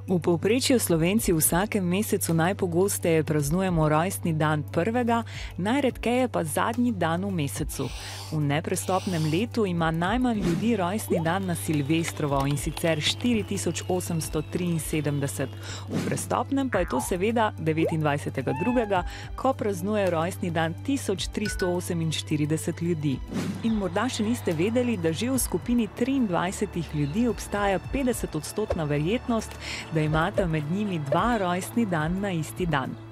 V povprečju Slovenci v vsakem mesecu najpogosteje praznujemo rojstni dan prvega, najredkeje pa zadnji dan v mesecu. V neprestopnem letu ima najmanj ljudi rojstni dan na Silvestrovo, in sicer 4873. V prestopnem pa je to seveda 29.2., ko praznuje rojstni dan 1348 ljudi. In morda še niste vedeli, da že v skupini 23 ljudi obstaja 50% verjetnost, da imate med njimi dva rojstni dan na isti dan.